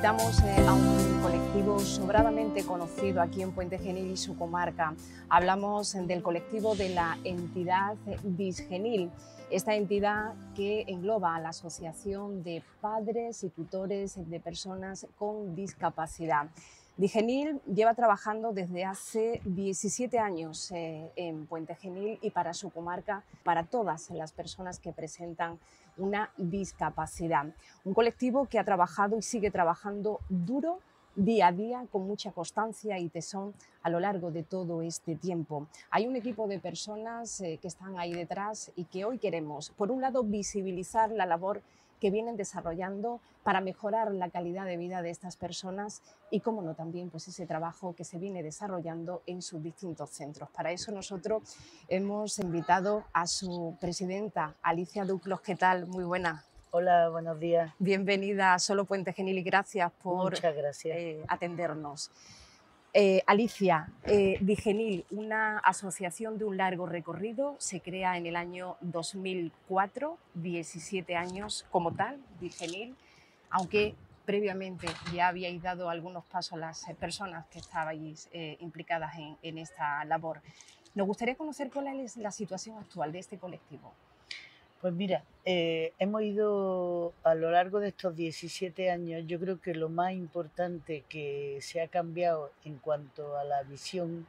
Invitamos a un colectivo sobradamente conocido aquí en Puente Genil y su comarca. Hablamos del colectivo de la entidad Disgenil, esta entidad que engloba a la Asociación de Padres y Tutores de Personas con Discapacidad. Disgenil lleva trabajando desde hace 17 años en Puente Genil y para su comarca, para todas las personas que presentan una discapacidad. Un colectivo que ha trabajado y sigue trabajando duro día a día, con mucha constancia y tesón a lo largo de todo este tiempo. Hay un equipo de personas que están ahí detrás y que hoy queremos, por un lado, visibilizar la labor que vienen desarrollando para mejorar la calidad de vida de estas personas y, cómo no, también pues ese trabajo que se viene desarrollando en sus distintos centros. Para eso nosotros hemos invitado a su presidenta, Alicia Duclos. ¿Qué tal? Muy buena. Hola, buenos días. Bienvenida a Solo Puente Genil y gracias por Muchas gracias. atendernos. Alicia, Disgenil, una asociación de un largo recorrido, se crea en el año 2004, 17 años como tal, Disgenil, aunque previamente ya habíais dado algunos pasos a las personas que estabais implicadas en esta labor. Nos gustaría conocer cuál es la situación actual de este colectivo. Pues mira, hemos ido a lo largo de estos 17 años, yo creo que lo más importante que se ha cambiado en cuanto a la visión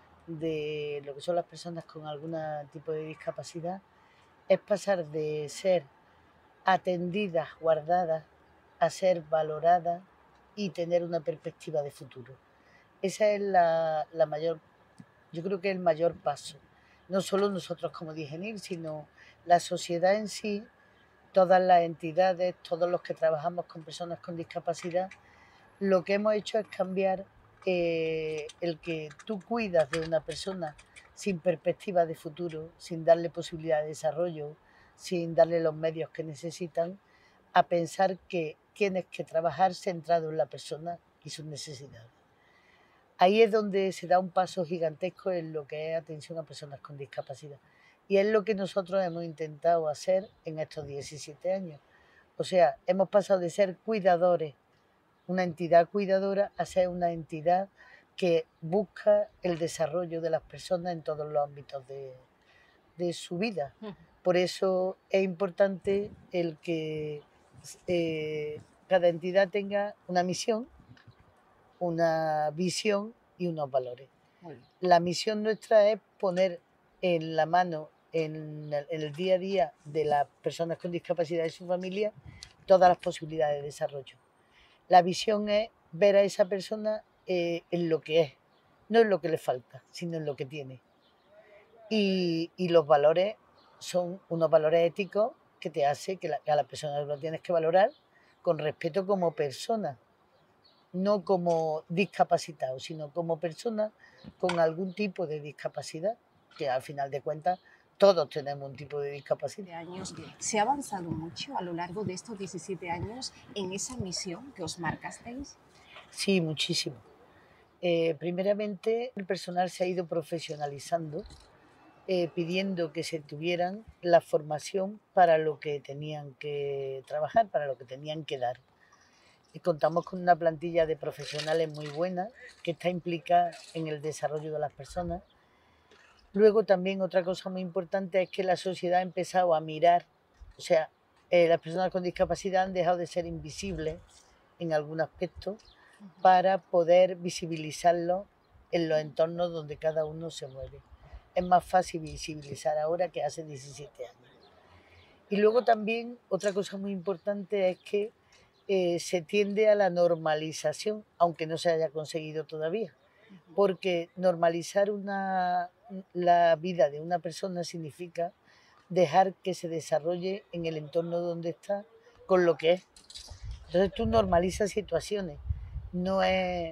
de lo que son las personas con algún tipo de discapacidad es pasar de ser atendidas, guardadas, a ser valoradas y tener una perspectiva de futuro. Esa es la mayor, yo creo que es el mayor paso. No solo nosotros como Disgenil, sino la sociedad en sí, todas las entidades, todos los que trabajamos con personas con discapacidad, lo que hemos hecho es cambiar el que tú cuidas de una persona sin perspectiva de futuro, sin darle posibilidad de desarrollo, sin darle los medios que necesitan, a pensar que tienes que trabajar centrado en la persona y sus necesidades. Ahí es donde se da un paso gigantesco en lo que es atención a personas con discapacidad. Y es lo que nosotros hemos intentado hacer en estos 17 años. O sea, hemos pasado de ser cuidadores, una entidad cuidadora, a ser una entidad que busca el desarrollo de las personas en todos los ámbitos de su vida. Por eso es importante el que cada entidad tenga una misión, una visión y unos valores. La misión nuestra es poner en la mano, en el día a día de las personas con discapacidad y su familia, todas las posibilidades de desarrollo. La visión es ver a esa persona en lo que es, no en lo que le falta, sino en lo que tiene. Y los valores son unos valores éticos que te hace que a la persona lo tienes que valorar con respeto como persona, no como discapacitado, sino como persona con algún tipo de discapacidad, que al final de cuentas todos tenemos un tipo de discapacidad. ¿Se ha avanzado mucho a lo largo de estos 17 años en esa misión que os marcasteis? Sí, muchísimo. Primeramente, el personal se ha ido profesionalizando, pidiendo que se tuvieran la formación para lo que tenían que trabajar, para lo que tenían que dar. Y contamos con una plantilla de profesionales muy buena que está implicada en el desarrollo de las personas. Luego también otra cosa muy importante es que la sociedad ha empezado a mirar, o sea, las personas con discapacidad han dejado de ser invisibles en algún aspecto para poder visibilizarlo en los entornos donde cada uno se mueve. Es más fácil visibilizar ahora que hace 17 años. Y luego también otra cosa muy importante es que se tiende a la normalización, aunque no se haya conseguido todavía, porque normalizar la vida de una persona significa dejar que se desarrolle en el entorno donde está con lo que es. Entonces tú normalizas situaciones, no es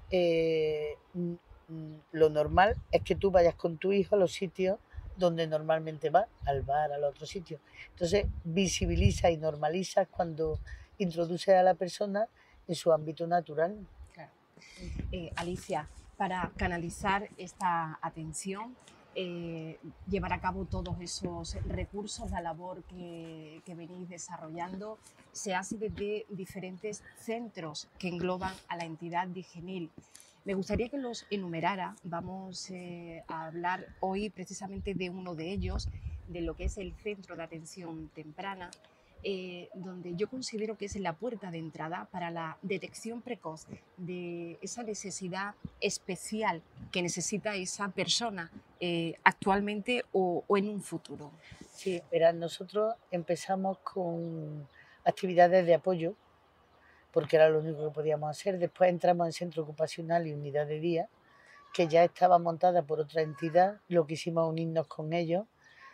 lo normal es que tú vayas con tu hijo a los sitios donde normalmente va, al bar, al otro sitio. Entonces visibiliza y normaliza cuando introduce a la persona en su ámbito natural. Claro. Alicia, para canalizar esta atención, llevar a cabo todos esos recursos, la labor que venís desarrollando, se hace desde diferentes centros que engloban a la entidad Digenil. Me gustaría que los enumerara. Vamos a hablar hoy precisamente de uno de ellos, de lo que es el Centro de Atención Temprana, donde yo considero que es la puerta de entrada para la detección precoz de esa necesidad especial que necesita esa persona actualmente o en un futuro. Sí, verás, nosotros empezamos con actividades de apoyo, porque era lo único que podíamos hacer. Después entramos en centro ocupacional y unidad de día, que ya estaba montada por otra entidad. Lo que hicimos unirnos con ellos.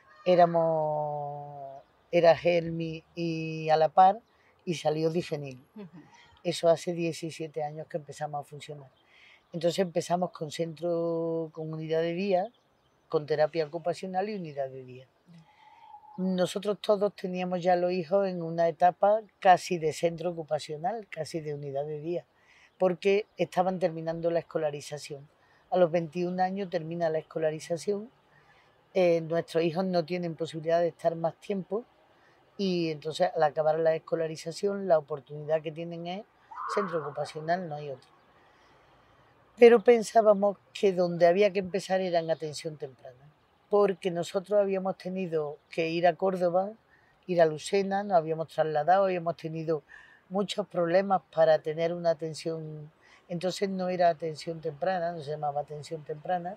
Era Germi y a la par, y salió Digenil. Eso hace 17 años que empezamos a funcionar. Entonces empezamos con centro, con unidad de día, con terapia ocupacional y unidad de día. Nosotros todos teníamos ya los hijos en una etapa casi de centro ocupacional, casi de unidad de día, porque estaban terminando la escolarización. A los 21 años termina la escolarización. Nuestros hijos no tienen posibilidad de estar más tiempo y entonces al acabar la escolarización la oportunidad que tienen es centro ocupacional, no hay otro. Pero pensábamos que donde había que empezar era en atención temprana, porque nosotros habíamos tenido que ir a Córdoba, ir a Lucena, nos habíamos trasladado, habíamos tenido muchos problemas para tener una atención. Entonces no era atención temprana, no se llamaba atención temprana,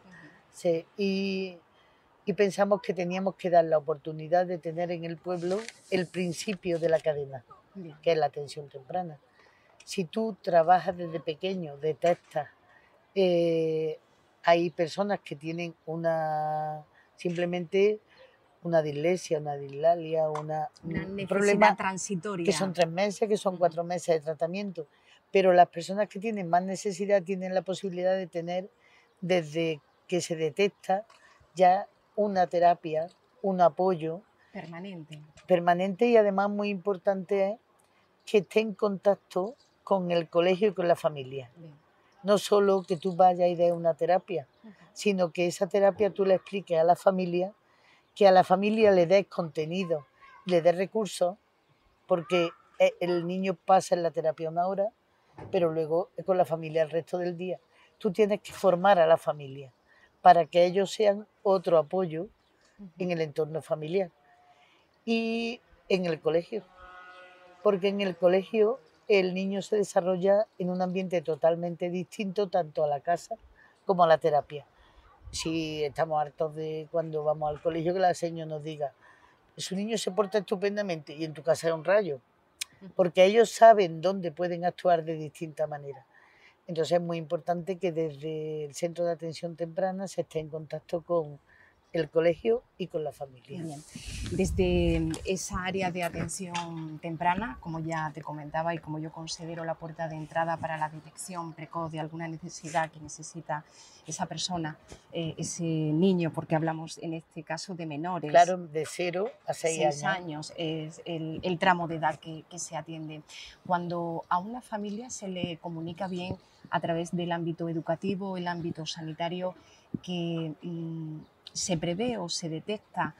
y pensamos que teníamos que dar la oportunidad de tener en el pueblo el principio de la cadena, que es la atención temprana. Si tú trabajas desde pequeño, detectas, hay personas que tienen simplemente una dislexia, una dislalia, una necesidad problema transitoria, que son 3 meses, que son 4 meses de tratamiento, pero las personas que tienen más necesidad tienen la posibilidad de tener, desde que se detecta, ya una terapia, un apoyo permanente, y además muy importante es que esté en contacto con el colegio y con la familia. Bien. No solo que tú vayas y des una terapia, sino que esa terapia tú le expliques a la familia, que a la familia le des contenido, le des recursos, porque el niño pasa en la terapia 1 hora, pero luego es con la familia el resto del día. Tú tienes que formar a la familia para que ellos sean otro apoyo en el entorno familiar y en el colegio, porque en el colegio el niño se desarrolla en un ambiente totalmente distinto, tanto a la casa como a la terapia. Si estamos hartos de cuando vamos al colegio que la señora nos diga, su niño se porta estupendamente y en tu casa es un rayo, porque ellos saben dónde pueden actuar de distinta manera. Entonces es muy importante que desde el centro de atención temprana se esté en contacto con el colegio y con la familia. Bien. Desde esa área de atención temprana, como ya te comentaba y como yo considero la puerta de entrada para la detección precoz de alguna necesidad que necesita esa persona, ese niño, porque hablamos en este caso de menores. Claro, de 0 a 6 años es el tramo de edad que se atiende. Cuando a una familia se le comunica bien a través del ámbito educativo, el ámbito sanitario, que se prevé o se detecta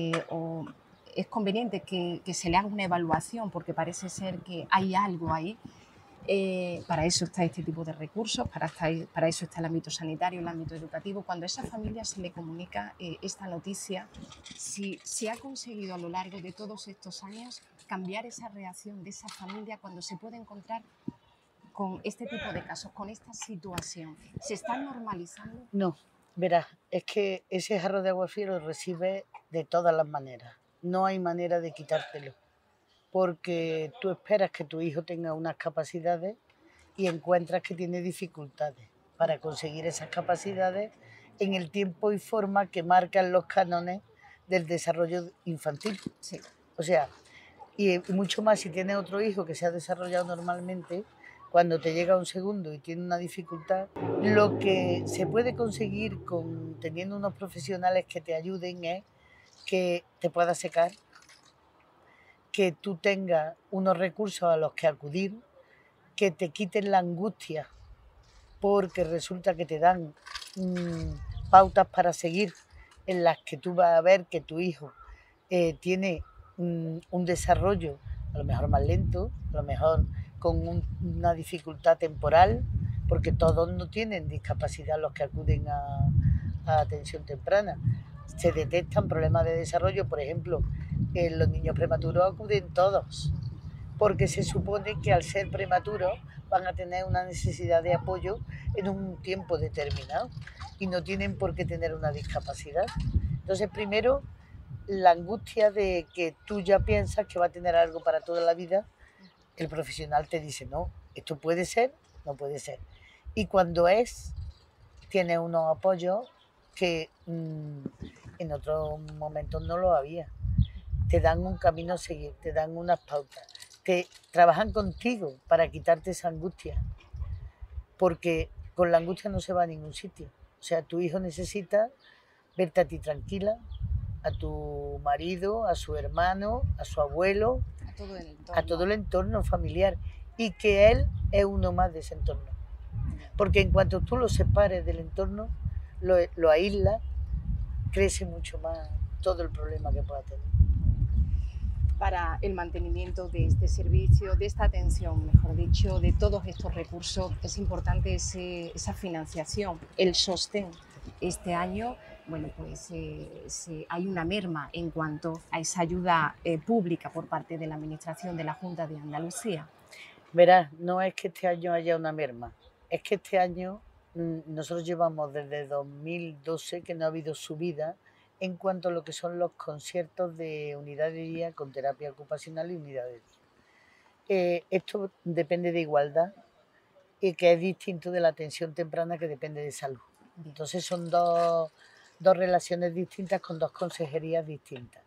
o es conveniente que se le haga una evaluación porque parece ser que hay algo ahí. Para eso está este tipo de recursos, para eso está el ámbito sanitario, el ámbito educativo. Cuando a esa familia se le comunica esta noticia, si se ha conseguido a lo largo de todos estos años cambiar esa reacción de esa familia cuando se puede encontrar con este tipo de casos, con esta situación, ¿se está normalizando? No, verás, es que ese jarro de agua fría lo recibe de todas las maneras. No hay manera de quitártelo, porque tú esperas que tu hijo tenga unas capacidades y encuentras que tiene dificultades para conseguir esas capacidades en el tiempo y forma que marcan los cánones del desarrollo infantil. Sí. O sea, y mucho más si tienes otro hijo que se ha desarrollado normalmente. Cuando te llega un segundo y tiene una dificultad, lo que se puede conseguir teniendo unos profesionales que te ayuden es que te puedas secar, que tú tengas unos recursos a los que acudir, que te quiten la angustia, porque resulta que te dan pautas para seguir en las que tú vas a ver que tu hijo tiene un desarrollo a lo mejor más lento, a lo mejor con una dificultad temporal, porque todos no tienen discapacidad los que acuden a atención temprana. Se detectan problemas de desarrollo, por ejemplo, en los niños prematuros acuden todos, porque se supone que al ser prematuros van a tener una necesidad de apoyo en un tiempo determinado y no tienen por qué tener una discapacidad. Entonces, primero, la angustia de que tú ya piensas que va a tener algo para toda la vida, el profesional te dice, no, esto puede ser, no puede ser. Y cuando tiene unos apoyos que en otros momentos no lo había. Te dan un camino a seguir, te dan unas pautas, te trabajan contigo para quitarte esa angustia, porque con la angustia no se va a ningún sitio. O sea, tu hijo necesita verte a ti tranquila, a tu marido, a su hermano, a su abuelo, a todo el entorno familiar, y que él es uno más de ese entorno. Porque en cuanto tú lo separes del entorno, lo aíslas, crece mucho más todo el problema que pueda tener. Para el mantenimiento de este servicio, de esta atención, mejor dicho, de todos estos recursos, es importante esa financiación, el sostén. Este año, bueno, pues hay una merma en cuanto a esa ayuda pública por parte de la Administración de la Junta de Andalucía. Verás, no es que este año haya una merma, es que este año nosotros llevamos desde 2012 que no ha habido subida en cuanto a lo que son los conciertos de unidad de día con terapia ocupacional y unidad de día. Esto depende de igualdad y que es distinto de la atención temprana que depende de salud. Entonces son dos relaciones distintas con dos consejerías distintas.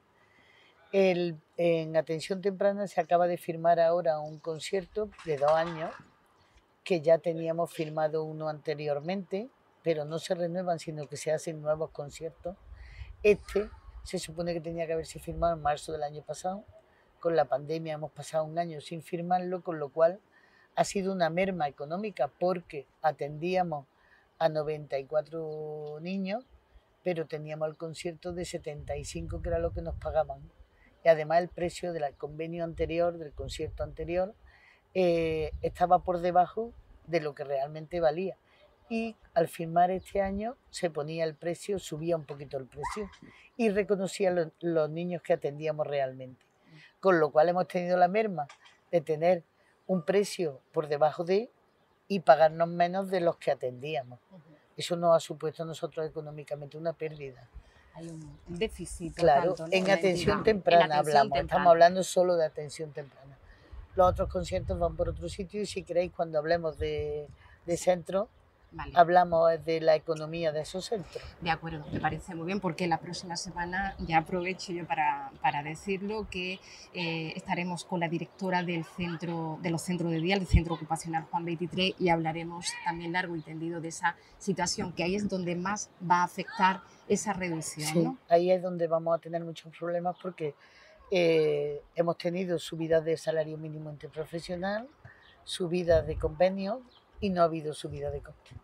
En atención temprana se acaba de firmar ahora un concierto de 2 años, que ya teníamos firmado uno anteriormente, pero no se renuevan, sino que se hacen nuevos conciertos. Este se supone que tenía que haberse firmado en marzo del año pasado. Con la pandemia hemos pasado un año sin firmarlo, con lo cual ha sido una merma económica porque atendíamos a 94 niños, pero teníamos el concierto de 75, que era lo que nos pagaban. Y además el precio del convenio anterior, del concierto anterior, estaba por debajo de lo que realmente valía. Y al firmar este año se ponía el precio, subía un poquito el precio y reconocía los niños que atendíamos realmente. Con lo cual hemos tenido la merma de tener un precio por debajo de y pagarnos menos de los que atendíamos. Eso nos ha supuesto a nosotros económicamente una pérdida. Hay un déficit. Claro, tanto, ¿no? en atención temprana hablamos, estamos hablando solo de atención temprana. Los otros conciertos van por otro sitio y si queréis, cuando hablemos de centro, vale, hablamos de la economía de esos centros. De acuerdo, me parece muy bien, porque la próxima semana, ya aprovecho yo para decirlo, que estaremos con la directora de los centros de día, del Centro Ocupacional Juan 23, y hablaremos también largo y tendido de esa situación, que ahí es donde más va a afectar esa reducción. Sí, ¿no? Ahí es donde vamos a tener muchos problemas porque hemos tenido subidas de salario mínimo interprofesional, subidas de convenios y no ha habido subida de costes.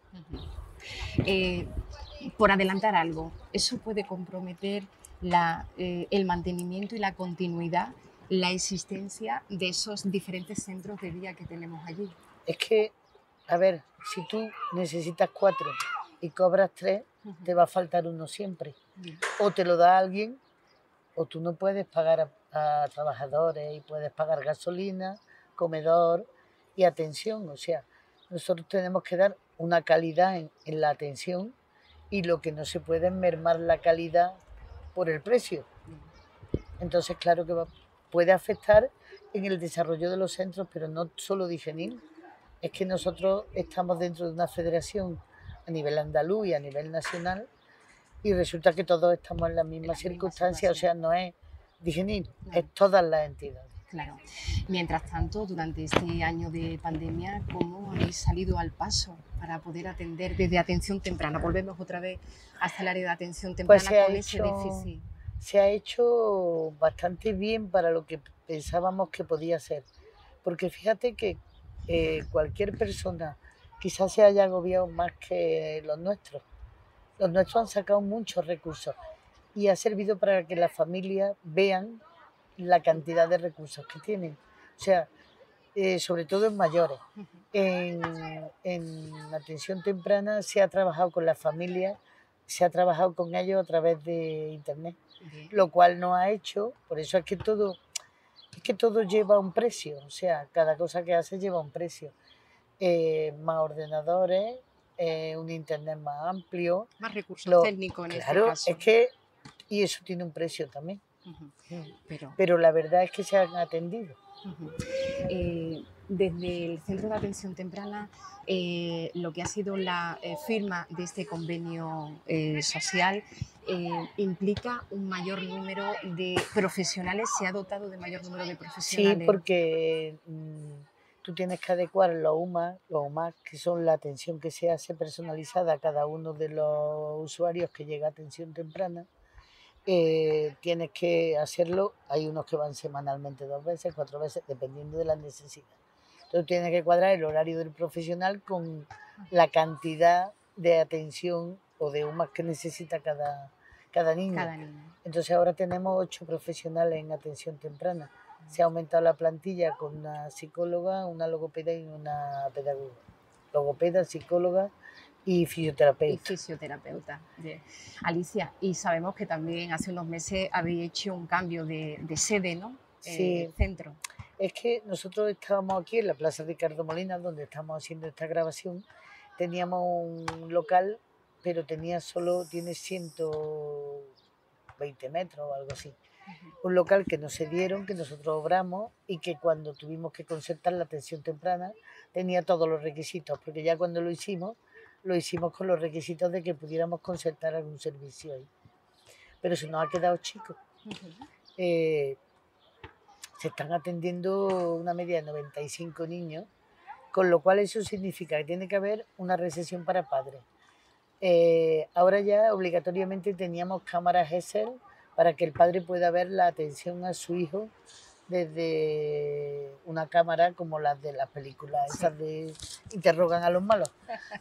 Por adelantar algo, ¿eso puede comprometer el mantenimiento y la continuidad, la existencia de esos diferentes centros de día que tenemos allí? Es que, a ver, si tú necesitas 4 y cobras 3, te va a faltar uno siempre. O te lo da alguien, o tú no puedes pagar a trabajadores y puedes pagar gasolina, comedor y atención. O sea, nosotros tenemos que dar una calidad en la atención y lo que no se puede es mermar la calidad por el precio. Entonces, claro que puede afectar en el desarrollo de los centros, pero no solo DIGENIL. Es que nosotros estamos dentro de una federación a nivel andaluz y a nivel nacional y resulta que todos estamos en las mismas circunstancias, o sea, no es DIGENIL, es todas las entidades. Claro. Mientras tanto, durante este año de pandemia, ¿cómo habéis salido al paso para poder atender desde atención temprana? Volvemos otra vez hasta el área de atención temprana con ese déficit. Se ha hecho bastante bien para lo que pensábamos que podía ser, porque fíjate que cualquier persona quizás se haya agobiado más que los nuestros. Los nuestros han sacado muchos recursos y ha servido para que las familias vean la cantidad de recursos que tienen. O sea, sobre todo en mayores. En atención temprana se ha trabajado con las familias, se ha trabajado con ellos a través de internet, Bien. lo cual nos ha hecho, por eso es que todo lleva un precio, o sea, cada cosa que hace lleva un precio. Más ordenadores, un internet más amplio. Más recursos técnicos en este Claro, caso. y eso tiene un precio también. Pero Pero la verdad es que se han atendido. Desde el Centro de Atención Temprana, lo que ha sido la firma de este convenio social implica un mayor número de profesionales, se ha dotado de mayor número de Sí, profesionales. porque tú tienes que adecuar los UMAC, que son la atención que se hace personalizada a cada uno de los usuarios que llega a atención temprana. Tienes que hacerlo, hay unos que van semanalmente 2 veces, 4 veces, dependiendo de las necesidades. Entonces tienes que cuadrar el horario del profesional con la cantidad de atención o de UMAC que necesita cada niño. Entonces ahora tenemos 8 profesionales en atención temprana. Se ha aumentado la plantilla con una psicóloga, una logopeda y una pedagoga. Logopeda, psicóloga y fisioterapeuta. Bien. Alicia, y sabemos que también hace unos meses habéis hecho un cambio de sede, ¿no? Sí. Centro. Es que nosotros estábamos aquí en la Plaza Ricardo Molina, donde estamos haciendo esta grabación. Teníamos un local, pero tiene 120 metros o algo así. Un local que nos cedieron, que nosotros obramos y que cuando tuvimos que concertar la atención temprana tenía todos los requisitos, porque ya cuando lo hicimos con los requisitos de que pudiéramos concertar algún servicio ahí. Pero se nos ha quedado chico. Se están atendiendo una media de 95 niños, con lo cual eso significa que tiene que haber una recepción para padres. Ahora ya obligatoriamente teníamos cámaras Gesell para que el padre pueda ver la atención a su hijo desde una cámara como las de las películas, esas de interrogan a los malos.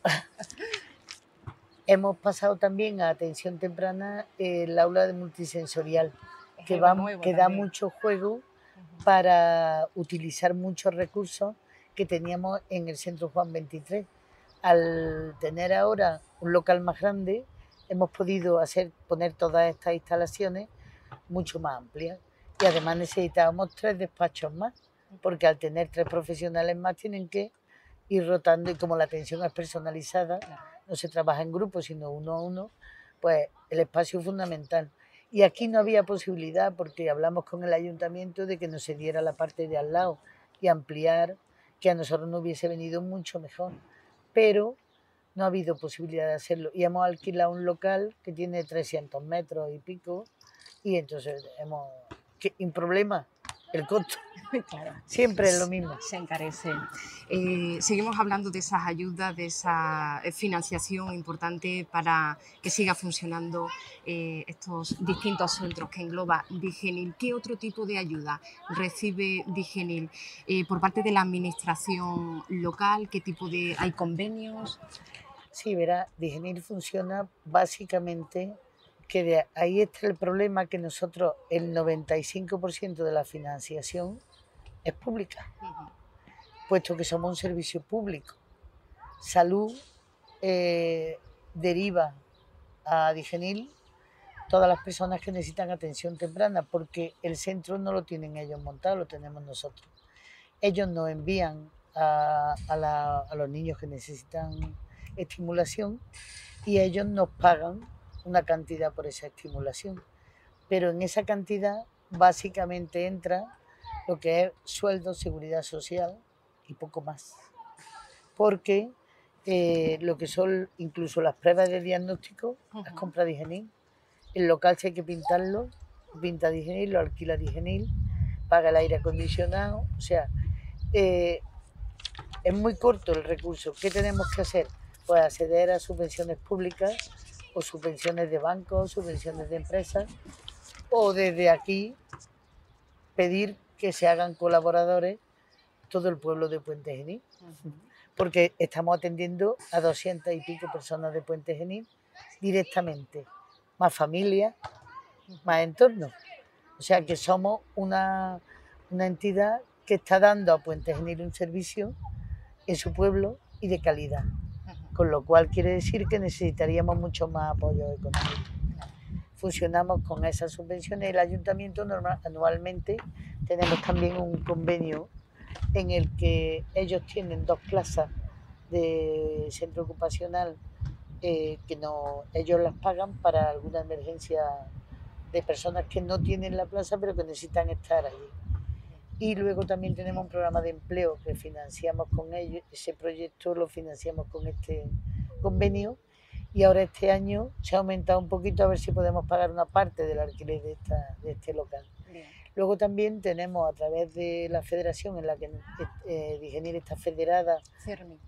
Hemos pasado también a atención temprana el aula de multisensorial, que da mucho juego para utilizar muchos recursos que teníamos en el Centro Juan 23. Al tener ahora un local más grande, hemos podido poner todas estas instalaciones mucho más amplias. Y además necesitábamos 3 despachos más, porque al tener 3 profesionales más tienen que ir rotando, y como la atención es personalizada, no se trabaja en grupo, sino uno a uno, pues el espacio es fundamental. Y aquí no había posibilidad, porque hablamos con el ayuntamiento de que nos cediera la parte de al lado y ampliar, que a nosotros nos hubiese venido mucho mejor. Pero no ha habido posibilidad de hacerlo. Y hemos alquilado un local que tiene 300 metros y pico, y entonces un problema, el costo. Claro. Siempre es lo mismo. Se encarece. Seguimos hablando de esas ayudas, de esa financiación importante para que siga funcionando estos distintos centros que engloba Digenil. ¿Qué otro tipo de ayuda recibe Digenil por parte de la administración local? ¿Qué tipo hay convenios? Sí, verá, Digenil funciona básicamente, que ahí está el problema, que nosotros el 95% de la financiación es pública, puesto que somos un servicio público. Salud deriva a Digenil todas las personas que necesitan atención temprana, porque el centro no lo tienen ellos montado, lo tenemos nosotros. Ellos nos envían a los niños que necesitan estimulación y ellos nos pagan una cantidad por esa estimulación. Pero en esa cantidad básicamente entra lo que es sueldo, seguridad social y poco más. Porque lo que son incluso las pruebas de diagnóstico, las compra Digenil. El local, si hay que pintarlo, pinta Digenil, lo alquila Digenil, paga el aire acondicionado. O sea, es muy corto el recurso. ¿Qué tenemos que hacer? Pues acceder a subvenciones públicas o subvenciones de bancos, subvenciones de empresas, o desde aquí pedir que se hagan colaboradores todo el pueblo de Puente Genil, porque estamos atendiendo a 200 y pico personas de Puente Genil directamente, más familias, más entornos. O sea que somos una entidad que está dando a Puente Genil un servicio en su pueblo y de calidad. Con lo cual quiere decir que necesitaríamos mucho más apoyo económico. Funcionamos con esas subvenciones. El ayuntamiento anualmente tenemos también un convenio en el que ellos tienen 2 plazas de centro ocupacional que ellos las pagan para alguna emergencia de personas que no tienen la plaza pero que necesitan estar allí. Y luego también tenemos un programa de empleo que financiamos con ellos, ese proyecto lo financiamos con este convenio, y ahora este año se ha aumentado un poquito a ver si podemos pagar una parte del alquiler de este local. Bien. Luego también tenemos a través de la federación en la que Digenil está federada. CERMI,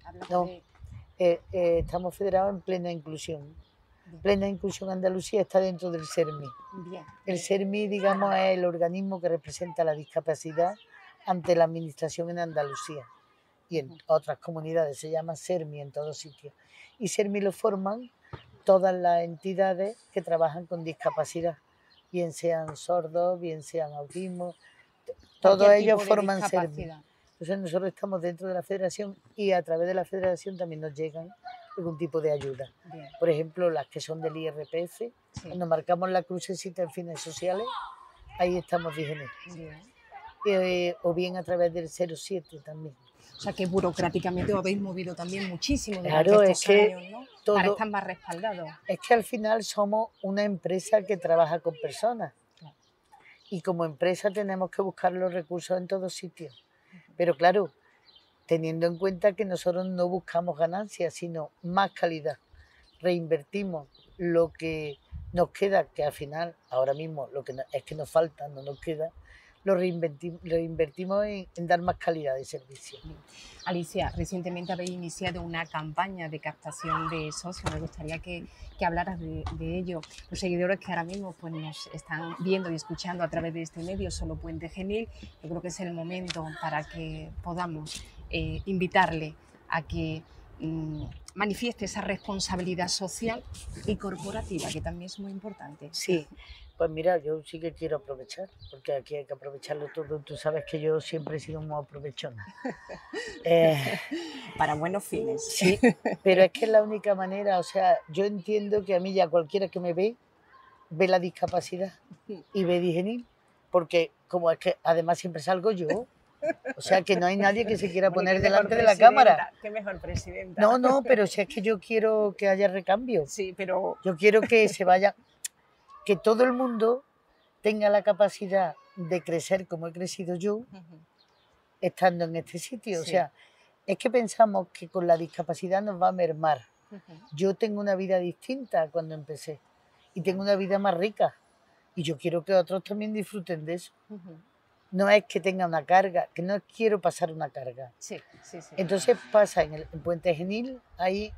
estamos federados en Plena Inclusión. Bien. Plena Inclusión Andalucía está dentro del CERMI. Bien. El CERMI, digamos, es el organismo que representa la discapacidad ante la administración en Andalucía y en otras comunidades. Se llama CERMI en todos sitios. Y CERMI lo forman todas las entidades que trabajan con discapacidad, bien sean sordos, bien sean autismo, todos ellos forman CERMI. Entonces nosotros estamos dentro de la federación y a través de la federación también nos llegan algún tipo de ayuda. Bien. Por ejemplo, las que son del IRPF, sí. Cuando marcamos la crucecita en fines sociales, ahí estamos Digenil. O bien a través del 07 también. O sea que burocráticamente os habéis movido también muchísimo durante estos años, ¿no? Para estar más respaldados. Es que al final somos una empresa que trabaja con personas. Claro. Y como empresa tenemos que buscar los recursos en todos sitios. Pero claro, teniendo en cuenta que nosotros no buscamos ganancias, sino más calidad. Reinvertimos lo que nos queda, que al final, ahora mismo, lo que es que nos falta, no nos queda, lo reinvertimos en dar más calidad de servicio. Alicia, recientemente habéis iniciado una campaña de captación de socios. Me gustaría que hablaras de ello. Los seguidores que ahora mismo pues, nos están viendo y escuchando a través de este medio, Solo Puente Genil, yo creo que es el momento para que podamos invitarle a que manifieste esa responsabilidad social y corporativa, que también es muy importante. Sí. Pues mira, yo sí que quiero aprovechar, porque aquí hay que aprovecharlo todo. Tú sabes que yo siempre he sido muy aprovechona. Para buenos fines. Sí, pero es que es la única manera. O sea, yo entiendo que a mí ya cualquiera que me ve la discapacidad y ve Digenil, porque como es que además siempre salgo yo. O sea, que no hay nadie que se quiera poner delante de la cámara. Qué mejor presidenta. No, pero si es que yo quiero que haya recambio. Sí, pero... Yo quiero que se vaya... Que todo el mundo tenga la capacidad de crecer como he crecido yo, estando en este sitio. Sí. O sea, es que pensamos que con la discapacidad nos va a mermar. Yo tengo una vida distinta cuando empecé y tengo una vida más rica y yo quiero que otros también disfruten de eso. No es que tenga una carga, que no quiero pasar una carga. Sí. Entonces pasa en Puente Genil, hay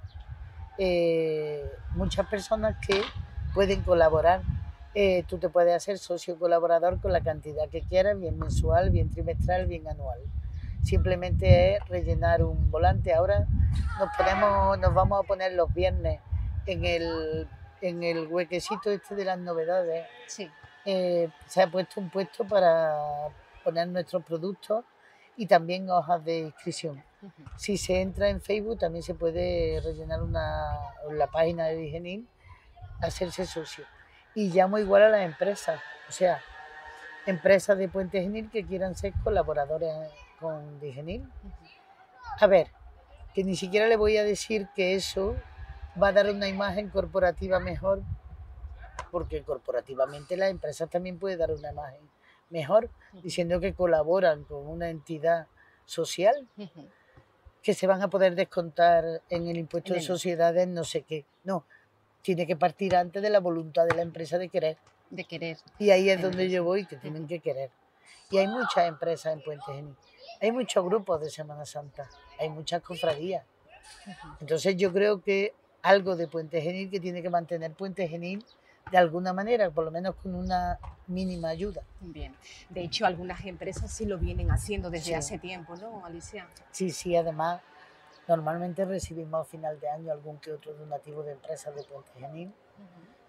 muchas personas que pueden colaborar. Tú te puedes hacer socio colaborador con la cantidad que quieras, bien mensual, bien trimestral, bien anual. Simplemente es rellenar un volante. Ahora nos vamos a poner los viernes en el huequecito este de las novedades. Sí. Se ha puesto un puesto para poner nuestros productos y también hojas de inscripción. Si se entra en Facebook también se puede rellenar la página de Digenil, hacerse socio. Y llamo igual a las empresas, o sea, empresas de Puente Genil que quieran ser colaboradores con Digenil. A ver, que ni siquiera le voy a decir que eso va a dar una imagen corporativa mejor, porque corporativamente las empresas también pueden dar una imagen mejor diciendo que colaboran con una entidad social, que se van a poder descontar en el impuesto de sociedades, no sé qué. No, tiene que partir antes de la voluntad de la empresa de querer. De querer. Y ahí es donde yo voy, que tienen que querer. Y hay muchas empresas en Puente Genil. Hay muchos grupos de Semana Santa. Hay muchas cofradías. Entonces yo creo que algo de Puente Genil que tiene que mantener Puente Genil de alguna manera, por lo menos con una mínima ayuda. Bien. De hecho, algunas empresas sí lo vienen haciendo desde hace tiempo, ¿no, Alicia? Sí, además... Normalmente recibimos a final de año algún que otro donativo de empresas de Puente Genil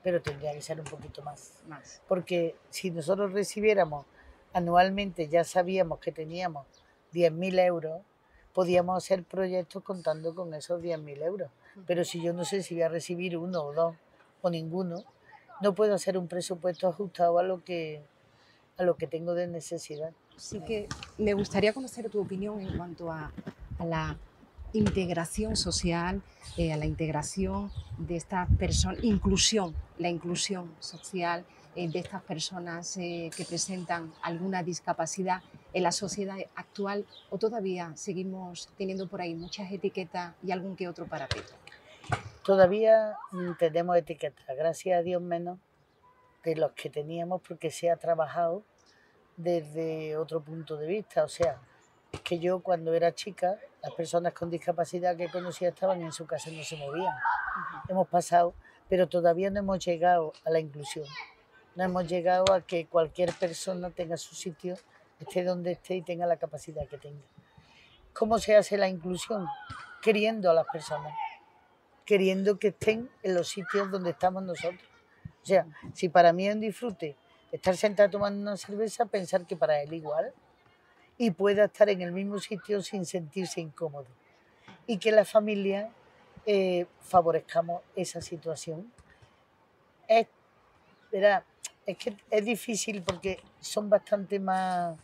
pero tendría que ser un poquito más. Más. Porque si nosotros recibiéramos anualmente, ya sabíamos que teníamos 10.000 euros, podíamos hacer proyectos contando con esos 10.000 euros. Pero si yo no sé si voy a recibir uno o dos o ninguno, no puedo hacer un presupuesto ajustado a lo que tengo de necesidad. Sí que me gustaría conocer tu opinión en cuanto a la integración social, a la integración de estas personas, la inclusión social de estas personas que presentan alguna discapacidad en la sociedad actual, o todavía seguimos teniendo por ahí muchas etiquetas y algún que otro parapeto. Todavía tenemos etiquetas, gracias a Dios menos de los que teníamos, porque se ha trabajado desde otro punto de vista. O sea, es que yo cuando era chica, las personas con discapacidad que conocía estaban en su casa y no se movían. Hemos pasado, pero todavía no hemos llegado a la inclusión. No hemos llegado a que cualquier persona tenga su sitio, esté donde esté y tenga la capacidad que tenga. ¿Cómo se hace la inclusión? Queriendo a las personas, queriendo que estén en los sitios donde estamos nosotros. O sea, si para mí es un disfrute estar sentado tomando una cerveza, pensar que para él igual, y pueda estar en el mismo sitio sin sentirse incómodo. Y que la familia favorezcamos esa situación. Es que es difícil porque son bastante más,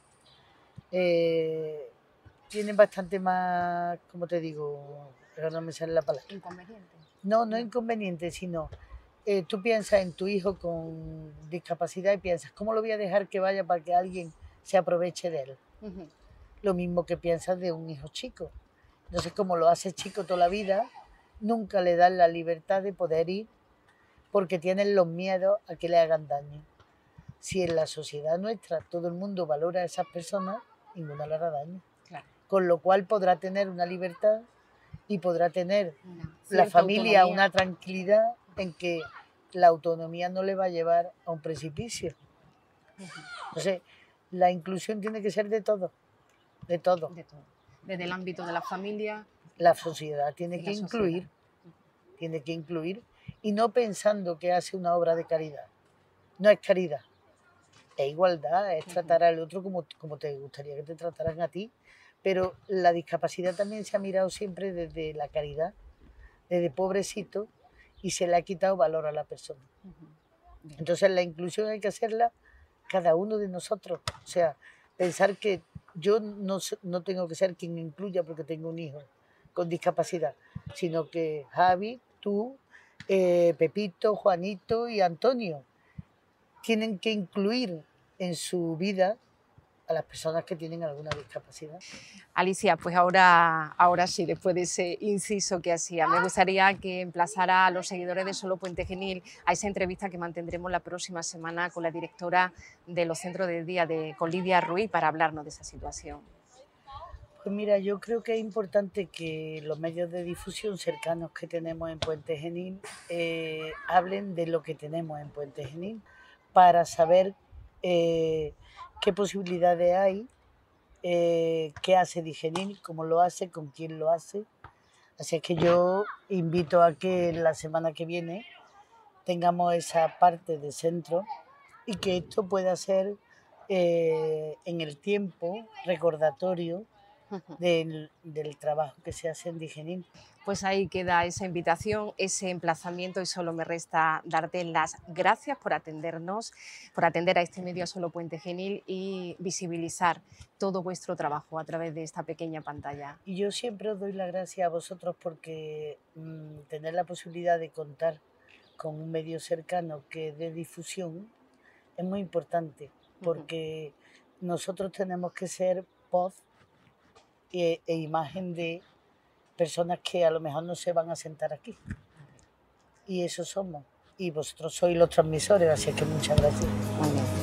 tienen bastante más, ¿cómo te digo? Pero no me sale la palabra. Inconveniente. No inconveniente, sino tú piensas en tu hijo con discapacidad y piensas, ¿cómo lo voy a dejar que vaya para que alguien se aproveche de él? Lo mismo que piensas de un hijo chico. Entonces, como lo haces chico toda la vida, nunca le das la libertad de poder ir porque tienen los miedos a que le hagan daño. Si en la sociedad nuestra todo el mundo valora a esas personas, ninguna le hará daño. Claro. Con lo cual podrá tener una libertad y podrá tener la cierta familia autonomía. una tranquilidad en que la autonomía no le va a llevar a un precipicio. Entonces, la inclusión tiene que ser de todo, de todo. De todo. Desde el ámbito de la familia. La sociedad tiene Y que la incluir, sociedad. tiene que incluir, y no pensando que hace una obra de caridad. No es caridad, es igualdad, es tratar al otro como te gustaría que te trataran a ti, pero la discapacidad también se ha mirado siempre desde la caridad, desde pobrecito, y se le ha quitado valor a la persona. Entonces la inclusión hay que hacerla cada uno de nosotros. O sea, pensar que yo no tengo que ser quien incluya porque tengo un hijo con discapacidad, sino que Javi, tú, Pepito, Juanito y Antonio tienen que incluir en su vida a las personas que tienen alguna discapacidad. Alicia, pues ahora sí, después de ese inciso que hacía, me gustaría que emplazara a los seguidores de Solo Puente Genil a esa entrevista que mantendremos la próxima semana con la directora de los centros de día, con Lidia Ruiz, para hablarnos de esa situación. Pues mira, yo creo que es importante que los medios de difusión cercanos que tenemos en Puente Genil hablen de lo que tenemos en Puente Genil para saber qué posibilidades hay, qué hace Digenil, cómo lo hace, con quién lo hace. Así es que yo invito a que la semana que viene tengamos esa parte de centro y que esto pueda ser en el tiempo recordatorio del trabajo que se hace en Digenil. Pues ahí queda esa invitación, ese emplazamiento, y solo me resta darte las gracias por atendernos, por atender a este medio Solo Puente Genil y visibilizar todo vuestro trabajo a través de esta pequeña pantalla. Y yo siempre os doy las gracias a vosotros porque tener la posibilidad de contar con un medio cercano que dé difusión es muy importante, porque nosotros tenemos que ser voz e imagen de personas que a lo mejor no se van a sentar aquí. Y eso somos. Y vosotros sois los transmisores, así que muchas gracias. Muy bien.